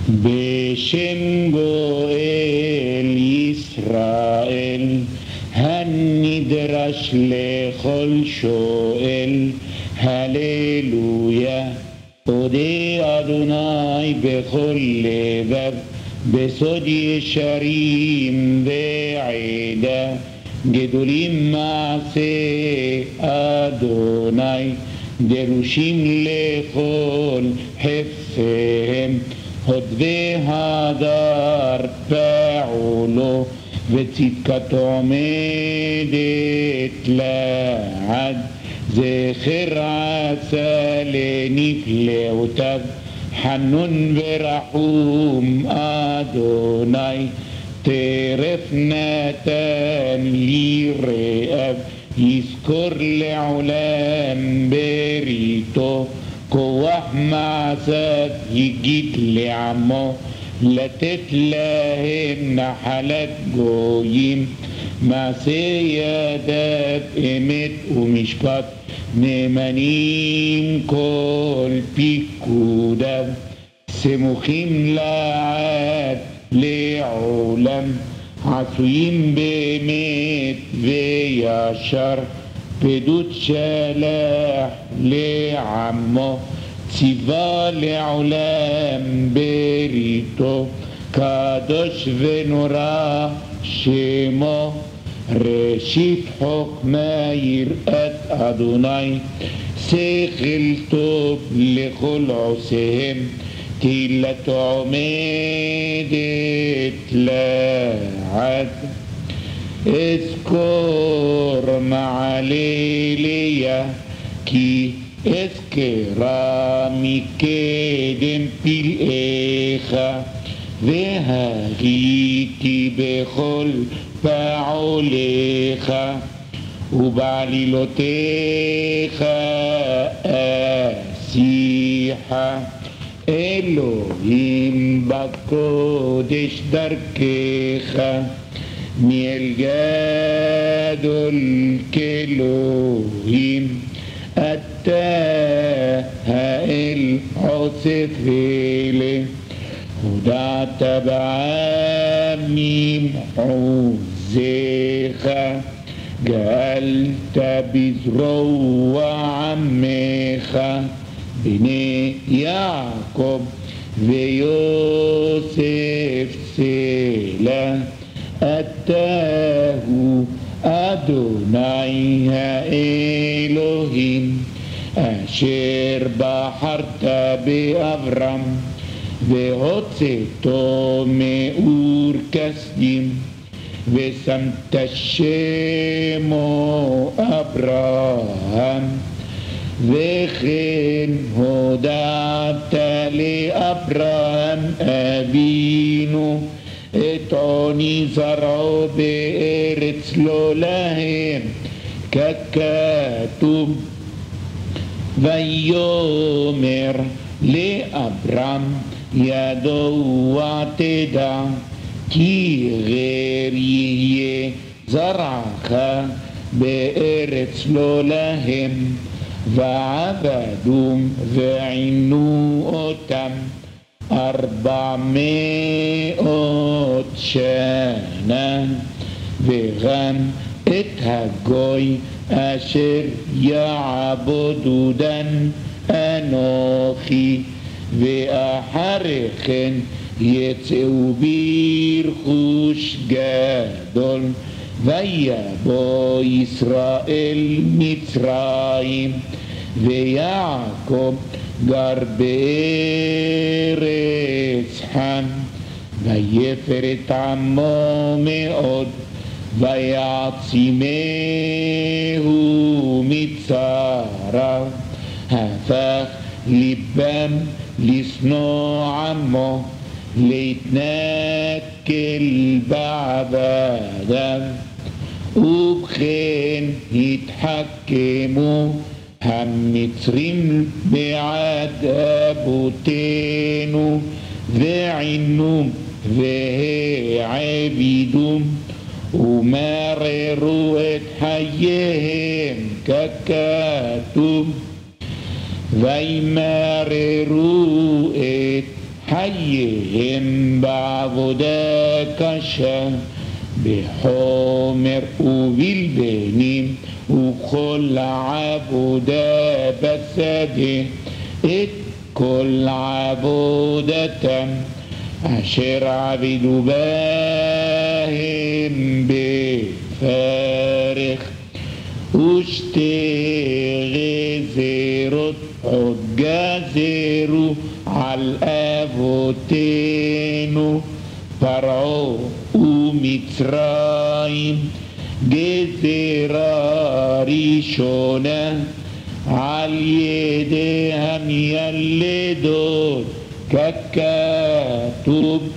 בשם גואל ישראל הנדרש לכל שואל, הללויה. אודה אדוני בכל לבב, בסוד ישרים ועדה, גדולים מעשה אדוני, דרושים לכל חפציהם. הוד והדר פעולו, וצדקתו עומדת לעד. זכר עשה לנפלאותיו, חנון ורחום אדוני. טרף נתן לי רעב, יזכור לעולם בריתו. כוח מעשיו הגיד לעמו, לתת להם נחלת גויים. מעשה ידיו אמת ומשפט, נאמנים כל פיקודיו. סמוכים לעד לעולם, עשויים באמת וישר. פדות שלח לעמו, ציווה לעולם בריתו. קדוש ונורא שמו, ראשית חוכמה יראת אדוני. שכל טוב לכל עושיהם, תהילתו עומדת לעד. אזכור מעלליה, כי אזכרה מקדם פלאיך. והגיתי בכל פעוליך, ובעלילותיך אשיחה. אלוהים בקודש דרכך, מאל גדול כאלוהים. אתה האל עושה פלא, הודעת בעמים עוזך. גאלת בזרוע עמך, בני יעקב ויוסף סלע. אתה הוא אדוני האלוהים, אשר בחרת באברהם והוצאתו מאור כסדים, ושמת שמו אברהם. וכן הודעת לאברהם אבינו את עוני זרעו בארץ לא להם, ככתוב. ויאמר לאברהם, ידוע תדע, כי גר יהיה זרעך בארץ לא להם. ועבדו ועינו אותם 400 שנה. וגם את הגוי אשר יעבודן אנוכי, ואחרי כן יצאו ברכוש גדול. ויבוא ישראל מצרים, ויעקב גר בארץ חם. ויפר את עמו מאוד, ויעצימהו מצריו. הפך ליבם לשנוא עמו, להתנכל בעבדיו. ובכן התחכמו המצרים בעד אבותינו, ועינו והעבידו, ומררו את חייהם ככתוב. וימררו את חייהם בעבודה קשה, בחומר ובלבנים וכל העבודה בשדה, את כל עבודתם אשר עבדו בהם בפרך, ושתי גזירות עוד גזרו על אבותינו, פרעה ומצרים. גזירה ראשונה על ידי המילדות ככתוב,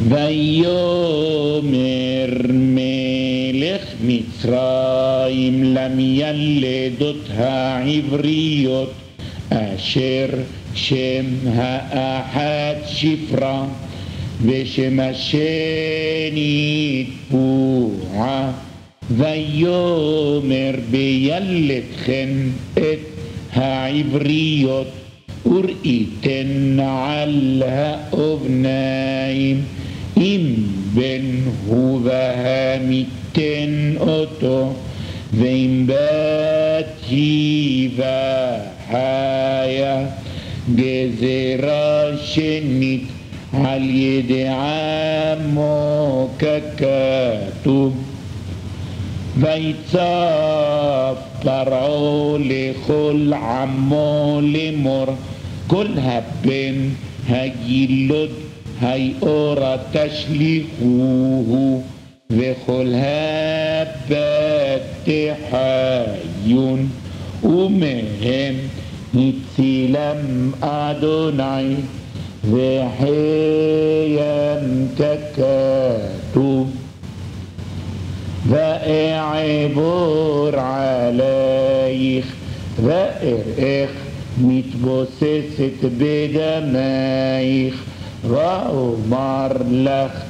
ויאמר מלך מצרים למילדות העבריות, אשר שם האחת שפרה ושם השני תפועה, ויאמר בילדכם את העבריות, וראיתן על האבניים, אם בן הוא והמיתן אותו, ואם בת היא וחיה. גזירה שנית על ידי עמו ככתוב, ויצף פרעה לכל עמו לאמור, כל הבן הילוד היאורה תשליכוהו, וכל הבת תחיון, ומהם הצילם אדוני וחיים ככתוב. ואעבור עלייך ואראך מתבוססת בדמייך, ואומר לך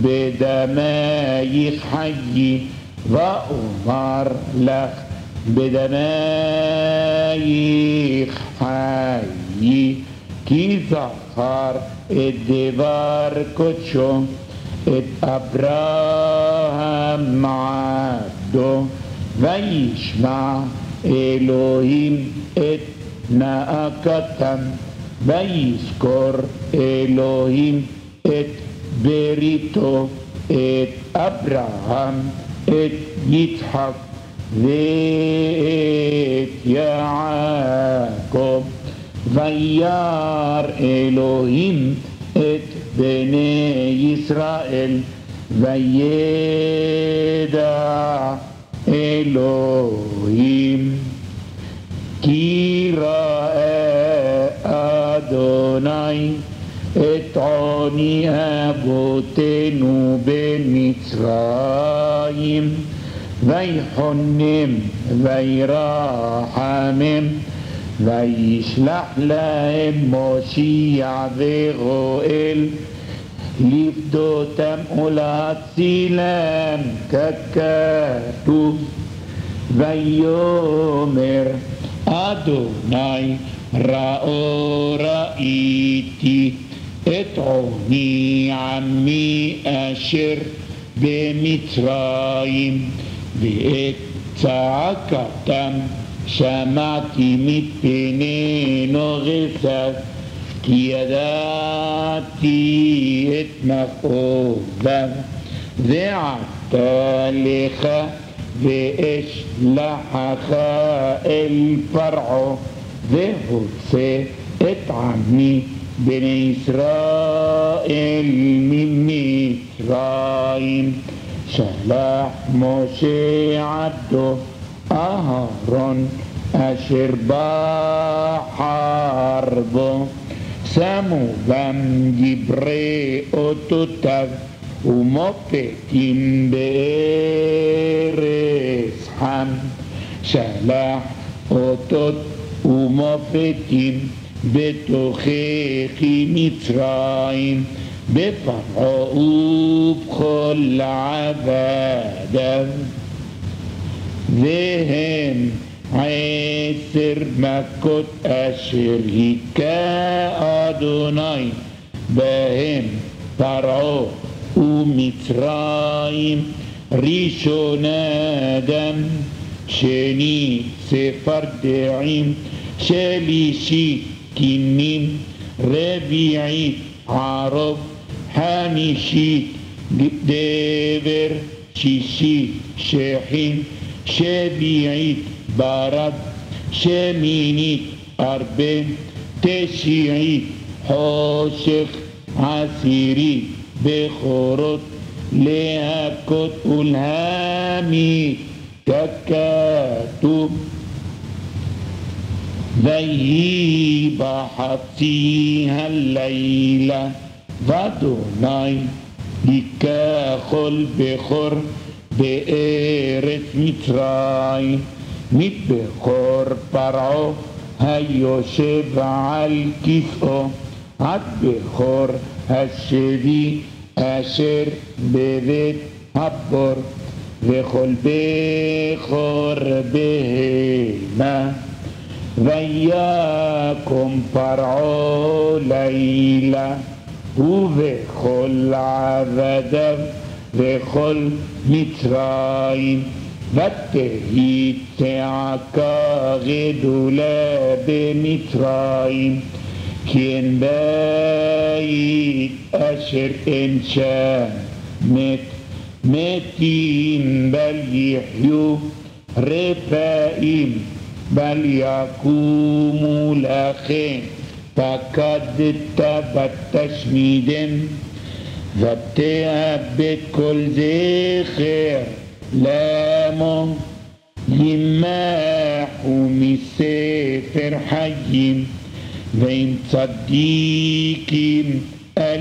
בדמייך חיי, ואומר לך בדמייך חיי, כי זכר את דבר קודשו, את אברהם עבדו, וישמע אלוהים את נאקתם, ויזכור אלוהים את בריתו, את אברהם, את יצחק ואת יעקב. וירא אלוהים את בני ישראל, וידע אלוהים כי ראה אדוני את עוני אבותינו במצרים, ויחונם וירחמם, וישלח להם מושיע וגואל, לפדותם ולהצילם ככתוב. ויאמר אדוני ראיתי את עוני עמי אשר במצרים, ואת צעקתם שמעתי מפני נוגסיו, כי ידעתי את מכאוביו. ועתה לך ואשלחך אל פרעה, והוצא את עמי בני ישראל ממצרים. שלח משה עבדו אהרון אשר בחר בו, שמו בם דברי אותותיו ומופתים בארץ חם. שלח אותות ומופתים בתוככי מצרים, בפרעה ובכל עבדיו. והם 10 מכות אשר היכה אדוני בהם פרעה ומצרים, ראשון אדם, שני צפרדעים, שלישית כינים, רביעית ערוב, חמישית דבר, שישית שחין, שביעית ברד, שמינית הרבה, תשיעית חושך, עשירית בכורות, להכות ולהמית ככתוב. ויהי בחצי הלילה ואדוני יכחול בכור בארץ מצרים, מבכור פרעה היושב על כיסאו עד בכור השבי אשר בבית הבור, וכל בכור בהמה. ויקום פרעה לילה ובכל עבדיו וכל מצרים, ותהי צעקה גדולה במצרים, כי אין בית אשר אין שם מתים בל יחיו, רפאים בל יקומו לכם, פקדת ותשמידם, ותאבד כל זכר למו, ימחו מספר חיים, ועם צדיקים אל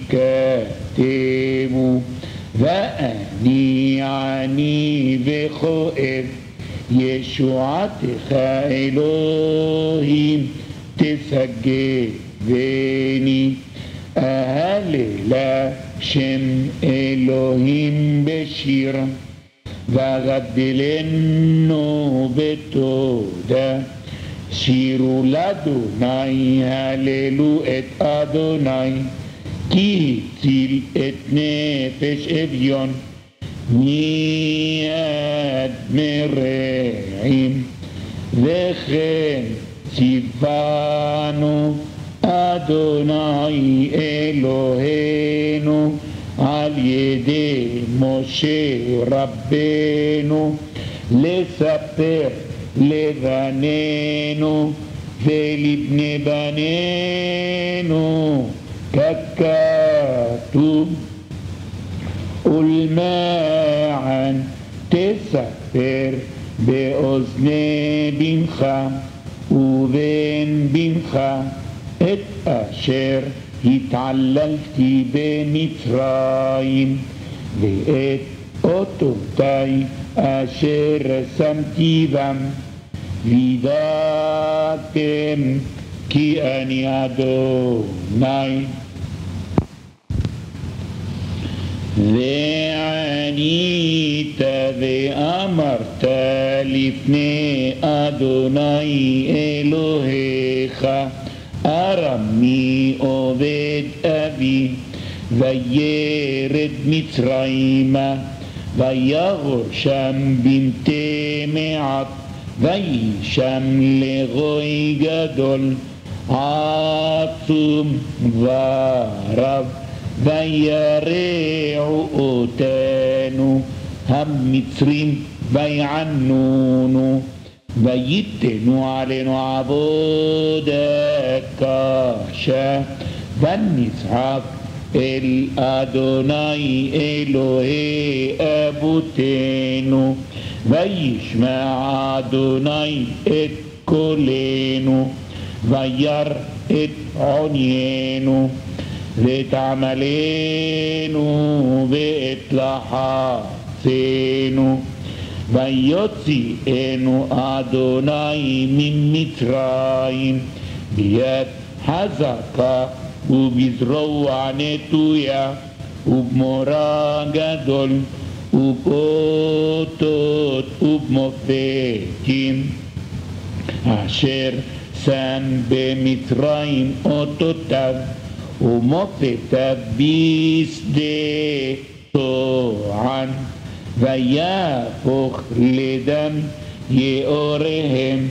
יכתבו. ואני עני וכואב, ישועתך אלוהים תשגבני. אהללה שם אלוהים בשיר, ואגדלנו בתודה. שירו לאדוני, הללו את אדוני, כי הציל את נפש אביון מיד מרעים. וכן ציוונו אדוני אלוהינו על ידי משה רבנו, לספר לבנינו ולבני בנינו ככתוב. ולמען תספר באוזני בנך ובן בנך את אשר התעללתי במצרים, ואת אותותי אשר שמתי בם, וידעתם כי אני אדוני. וענית ואמרת לפני אדוני אלוהיך, ארמי עובד אבי, וירד מצרימה, ויגור שם בנתי מעט, ויהי שם לגוי גדול עצום ורב. וירעו אותנו המצרים ויענונו, וייתנו עלינו עבודה קשה, ונצעק אל אדוני אלוהי אבותינו, וישמע אדוני את קולנו, ויר את עוניינו, ואת עמלנו ואת לחצנו, ויוציאנו אדוני ממצרים ביד חזקה ובזרוע נטויה ובמורא גדול ובאותות ובמופתים, אשר שם במצרים אותותיו ומופת בשדה טוען, ויהפוך לדם יאוריהם,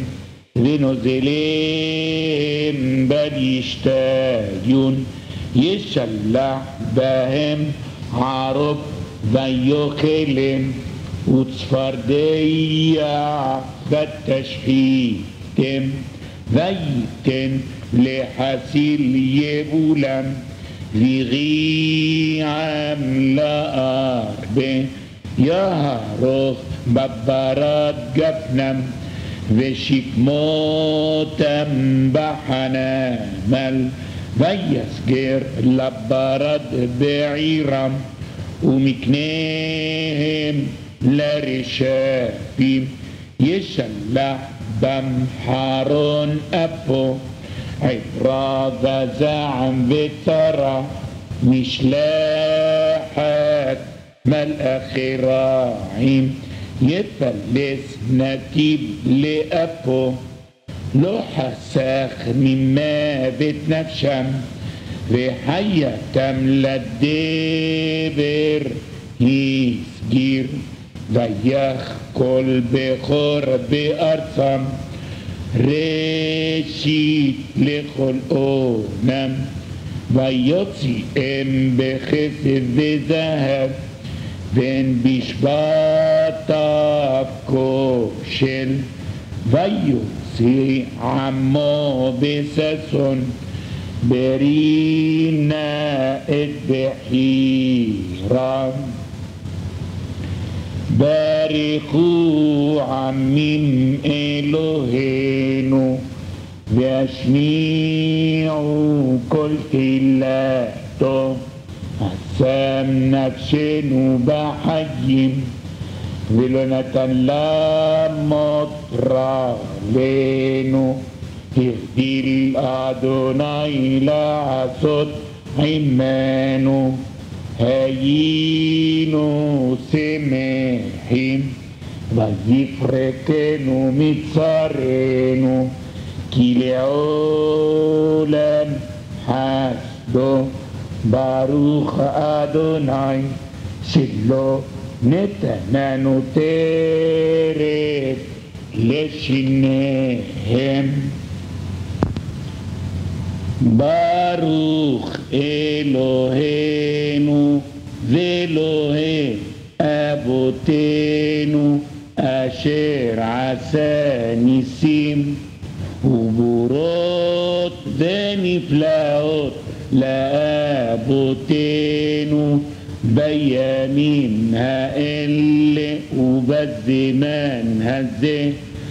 ונוזליהם בל ישתיון, ישלח בהם ערוב ויאכלם, וצפרדע ותשחיתם, וייתן לחסיל יבולם, ויריעם לארבה, יהרוס בברד גפנם, ושכמותם בחנמל, ויסגר לברד בעירם, ומקניהם לרשפים, ישלח בם חרון אפו, עברה וזעם וצרה, משלחת מלאכי רעים, יפלס נתיב לאפו, לא חסך ממוות נפשם, וחייתם לדבר הסגיר, ויחקול בכור בארצם, ראשית לכל עונם, ויוציאם בכסף וזהב, בין בשבטיו כושל, ויוציא עמו בששון, ברינה את בחירם. ברכו עמים אלוהינו, והשמיעו כל תהילתו, השם נפשנו בחיים, ולא נתן למות רע לנו. הגדיל אדוני לעשות עמנו, היינו שמחים, ויפרקנו מצרנו, כי לעולם חסדו. ברוך אדוני שלא נתננו טרף לשיניהם. ברוך אלוהינו ואלוהי אבותינו, אשר עשה ניסים ובורות ונפלאות לאבותינו בימים האלה ובזמן הזה,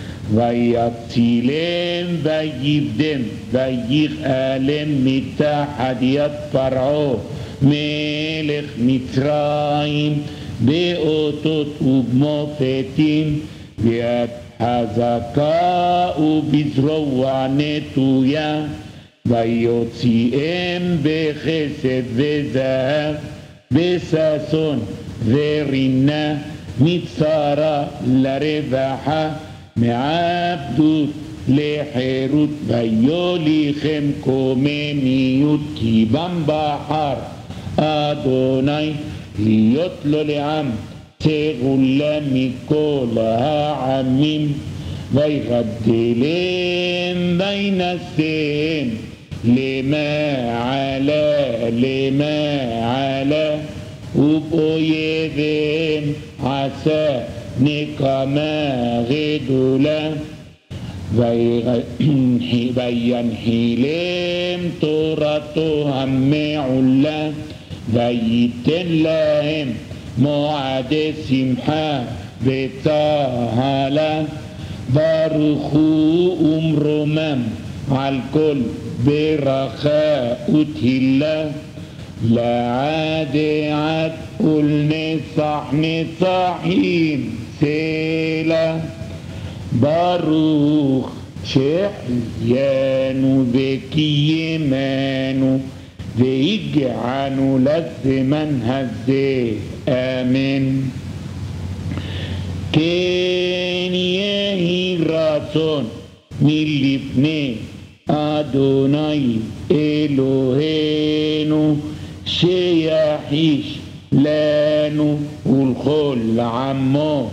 ויצילם ויבדם ויגאלם מתחת יד פרעה מלך מצרים, באותות ובמופתים, ביד חזקה ובזרוע נטויה, ויוציאם בכסף וזהב, בששון ורינה, מצרה לרווחה, מעבדות לחירות, ויוליכם קוממיות, כי בם בחר אדוני להיות לו לעם, סגולה מכל העמים, ויגדלם וינשאם למעלה, ובאויביהם עשה נקמה גדולה, וינחילם תורתו המעולה, וייתן להם מועדי שמחה וצהלה, ברכו ומרומם על כל ברכה ותהילה, לעד עד ולנצח נצחים סלע. ברוך שהחיינו וקיימנו והגיענו לזמן הזה, אמן. כן יהי רצון מלפני אדוני אלוהינו שיחיש לנו ולכל עמו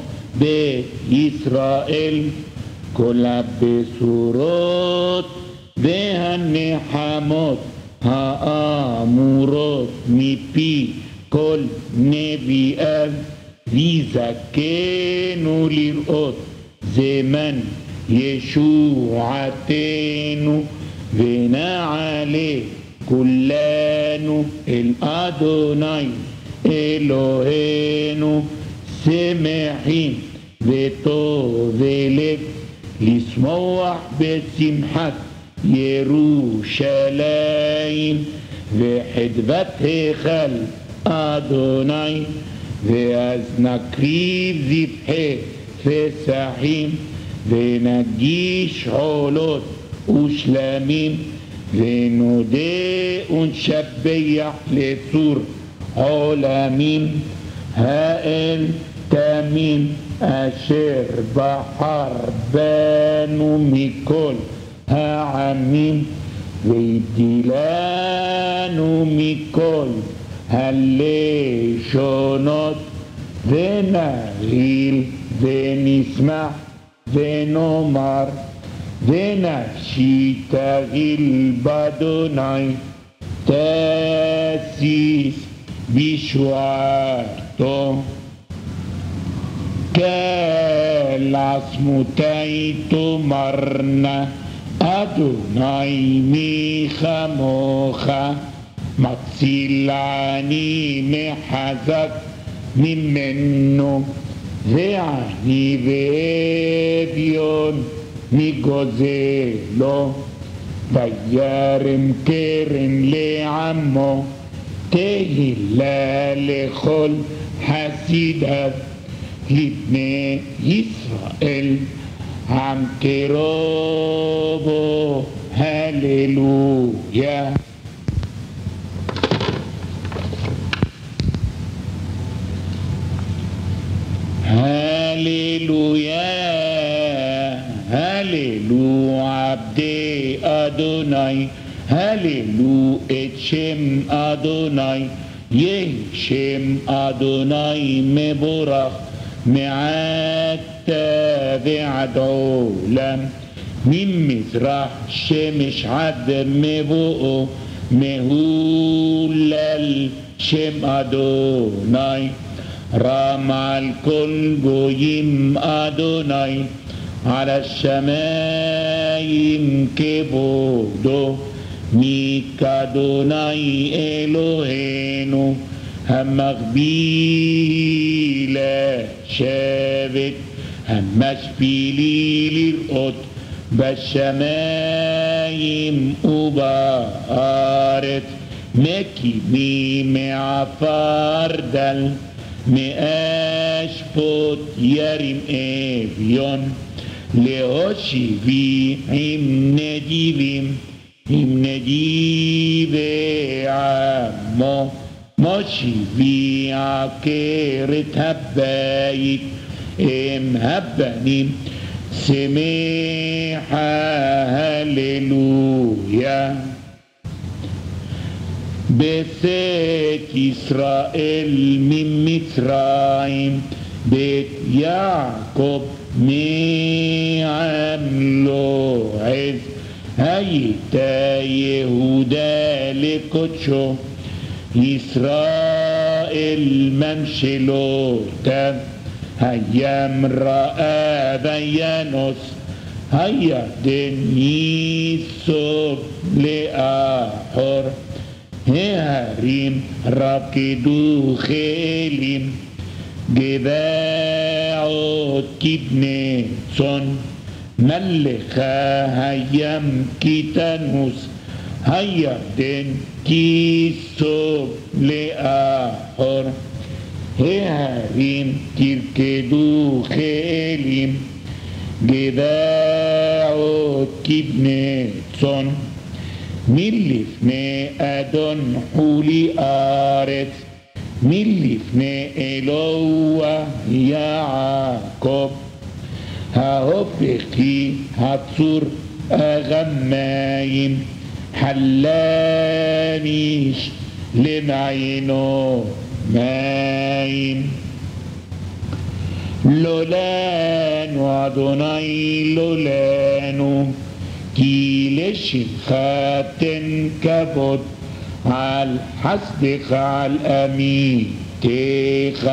בישראל כל הבשורות והנחמות האמורות מפי כל נביאיו ויזכנו לראות זמן ישועתנו ונעלה כולנו אל אדוני אלוהינו שמחים וטוב לב לשמוח בשמחת ירושלים וחדוות היכל אדוני ואז נקריב זבחי פסחים ונגיש עולות ושלמים ונודה ונשבח לצור עולמים האל תמים אשר בחר בנו מכל העמים והבדילנו מכל הלשונות ונעיל ונשמח ונאמר ונפשי תגיל באדוני תסיס בישועתו כל עצמותי תאמרנה אדוני מי כמוך מציל אני מחזק ממנו ועני ואביון מגוזלו וירם קרן לעמו תהילה לכל חסידיו לבני ישראל עם קרובו הללויה הללויה הללו עבדי אדוני הללו את שם אדוני יהי שם אדוני מבורך מעתה ועד עולם ממזרח שמש עד מבואו מהולל שם אדוני רם על כל גויים אדוני על השמיים כבודו מכאדוני אלוהינו המגביל לשבת המשפילי לראות בשמיים ובארץ מקימים מעפר דל מאשפות ירים אביון להושיבי עם נדיבי עמו מושיבי עקרת הבית עם הבנים שמחה הללויה בצאת ישראל ממצרים בית יעקב מעם לועז הייתה יהודה לקודשו ישראל ממשלותיו הים ראה וינוס הירדן ייסוב לאחור ההרים רקדו חיילים גבעות כבני צאן מלכה הים כי תנוס הירדן כיסוב לאחור ההרים תרקדו חיילים גבעות כבני צאן מלפני אדון חולי ארץ מלפני אלוה יעקב ההופכי הצור אגמים حلانيش למעיינו מים. לא לנו אדוני לא לנו, כי לשמך תן כבוד, על חסדך על אמיתך.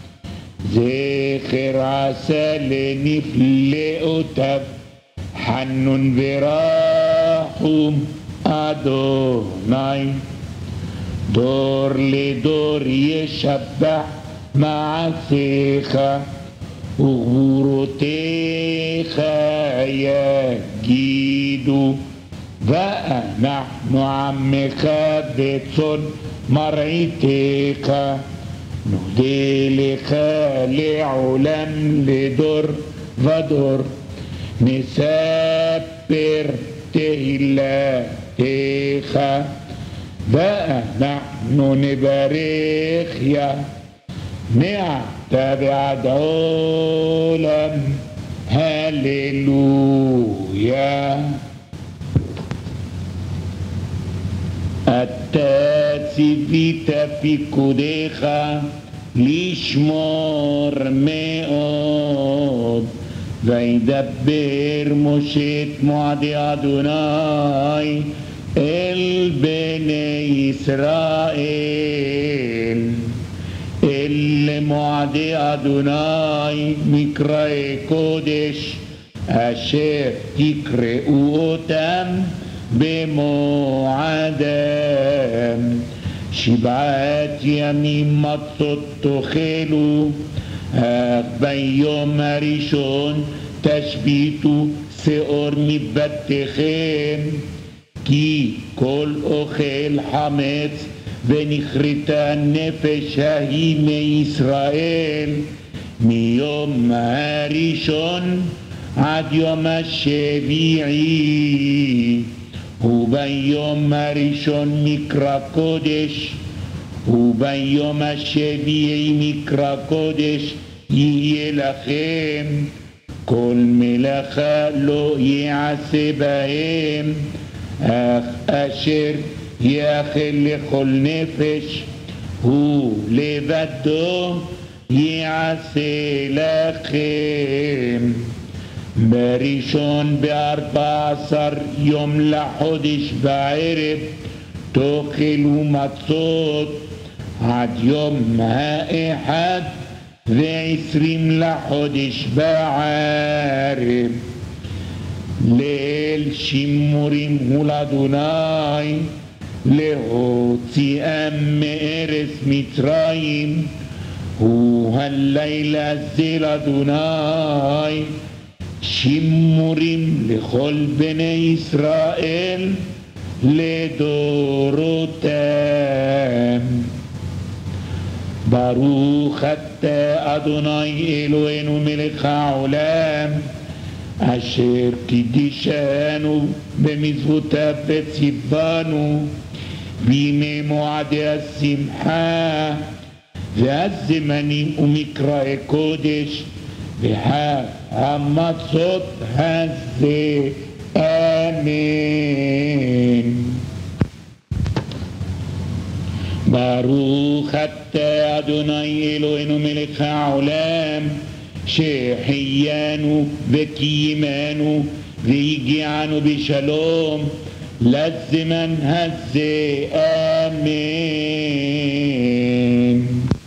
זכר עשה לנפלאותיו, חנון ורחום אדוני. דור לדור ישבח מעשיך, וגבורותיך יגידו. ואנחנו עמך וצאן מרעיתך, נודה לך לעולם לדור ודור, נספר תהילתך. ואנחנו נברך יה מעתה ועד עולם, הללויה. אתה ציווית פיקודיך לשמור מאוד, וידבר משה את מועדי אדוני אל בני ישראל. אל מועדי אדוני מקראי קודש, אשר תקראו אותם במועדם. 7 ימים מצות תאכלו, אך ביום הראשון תשביתו שאור מבתיכם, כי כל אוכל חמץ ונכרתה נפש ההיא מישראל מיום הראשון עד יום השביעי. וביום הראשון מקרא קודש, וביום השביעי מקרא קודש יהיה לכם. כל מלאכה לא יעשה בהם, אך אשר יאכל לכל נפש הוא לבדו יעשה לכם. בראשון ב14 יום לחודש בערב תאכלו מצות עד יום 21 לחודש בערב. ליל שימורים הוא לאדוני, להוציאם מארץ מצרים, הוא הלילה הזה לאדוני. שימורים לכל בני ישראל לדורותם. ברוך אתה אדוני אלוהינו מלך העולם, אשר קידשנו במצוותיו וציוונו בימי מועדי השמחה והזמנים ומקראי קודש וחג המצות הזה. אמן. ברוך אתה אדוני אלוהינו מלך העולם, שהחיינו וקיימנו והגיענו בשלום לזמן הזה. אמן.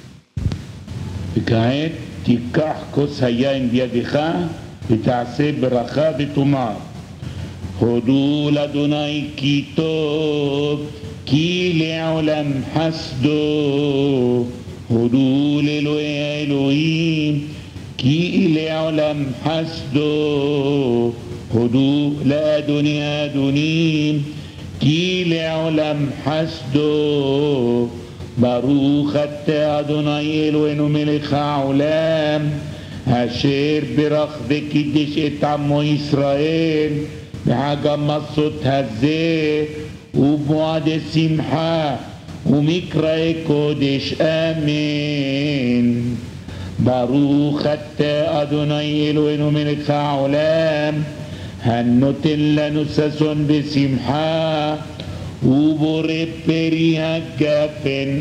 וכעת תיקח כוס היין בידך ותעשה ברכה ותאמר: הודו לאדוני כי טוב, כי לעולם חסדו. הודו לאלוהי האלוהים, כי לעולם חסדו. הודו לאדוני האדונים, כי לעולם חסדו. ברוך אתה אדוני אלוהינו מלך העולם, אשר ברך וקידש את עמו ישראל בחג המצות הזה ובמועדי שמחה ומקראי קודש. אמן. ברוך אתה אדוני אלוהינו מלך העולם, הנותן לנו ששון ושמחה, ובורא פרי הגפן,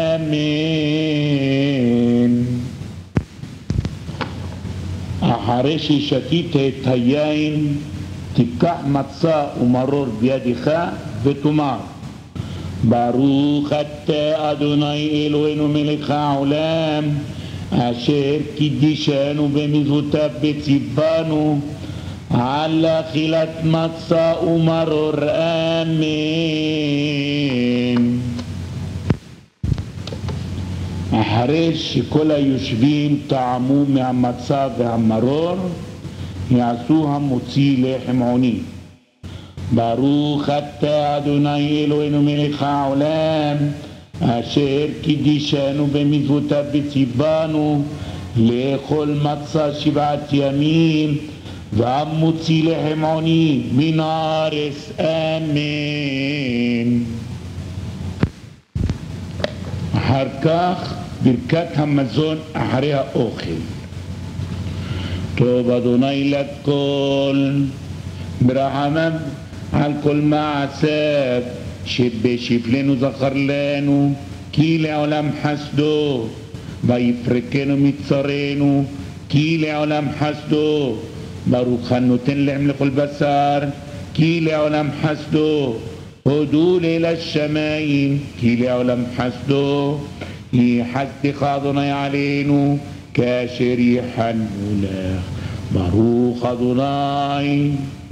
אמן. אחרי ששתית את היין, תיקח מצה ומרור בידך ותאמר, ברוך אתה אדוני אלוהינו מלך העולם, אשר קידשנו במצוותיו וציוונו על אכילת מצה ומרור, אמן. אחרי שכל היושבים טעמו מהמצה והמרור, יעשו המוציא לחם עוני. ברוך אתה אדוני אלוהינו מלך העולם, אשר קידשנו במצוותיו וציוונו לאכול מצה 7 ימים, והמוציא לחם עוני מן הארץ, אמן. אחר כך ברכת המזון אחרי האוכל. טוב אדוני לכל, ברחמיו על כל מעשיו, שבשפלנו זכר לנו, כי לעולם חסדו, ויפרקנו מצרינו, כי לעולם חסדו, ברוך הנותן להם לכל בשר, כי לעולם חסדו, הודו ליל השמיים, כי לעולם חסדו, יחסדך אדוני עלינו, כאשר יחנו לך. ברוך אדוני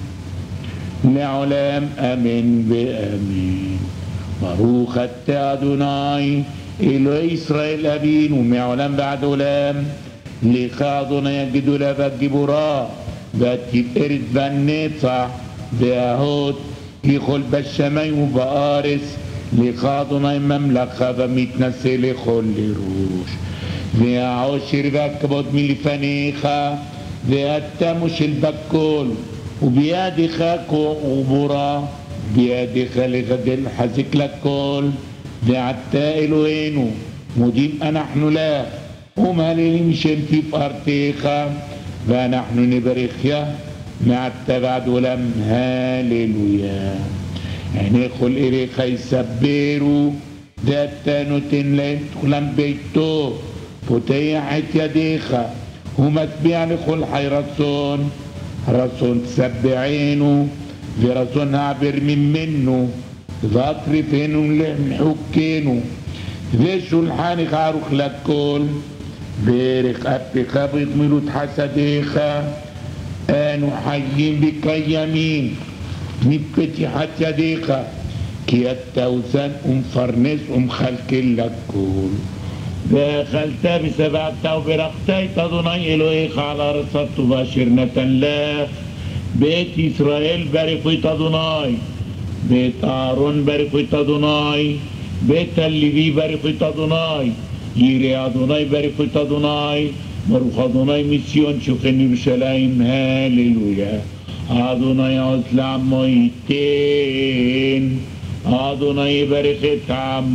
לעולם, אמן ואמן. ברוך אתה אדוני אלוהי ישראל אבינו מעולם ועד עולם, לך אדוני הגדולה והגיבורה והתפארת והנצח וההוד, ככל בשמיים ובארץ, לך אדוני ממלכה ומתנשא לכל לראש, והעושר והכבוד מלפניך, ואתה מושל בכל, ובידך כעבורה, בידך לגדל חזק לכל, ועתה אלוהינו מודים אנחנו לך ומהללים שם תפארתך, ואנחנו נברכך מעתה ועד עולם, הללויה. עיני כל אליך יסברו, ואתה נותן להם כולם ביתו, פותח את ידיך ומצביע לכל חי רצון, רצון תשבענו ורצון העבר ממנו, ואטרפנו למחוקנו, ושולחנך ערוך לכל, ברך אפך וגמילות חסדיך, אנו חיים וקיימים מפתיחת ידיך, כי אתה אוזן ומפרנס ומכלכל לכל. ואכלת ושבעת וברכת את אדוני אלוהיך על הארץ הטובה אשר נתן לך. בית ישראל ברכו את אדוני, בית אהרון ברכו את אדוני, בית הלוי ברכו את אדוני, יראי אדוני ברכו את אדוני, ברוך אדוני מציון שוכן ירושלים, הללויה. אדוני עוז לעמו ייתן, אדוני יברך את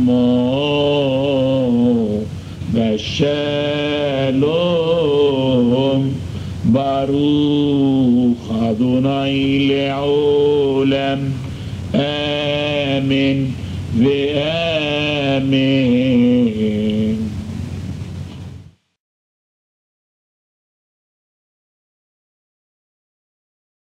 עמו בשלום, ברוך אדוני לעולם, אמן ואמן.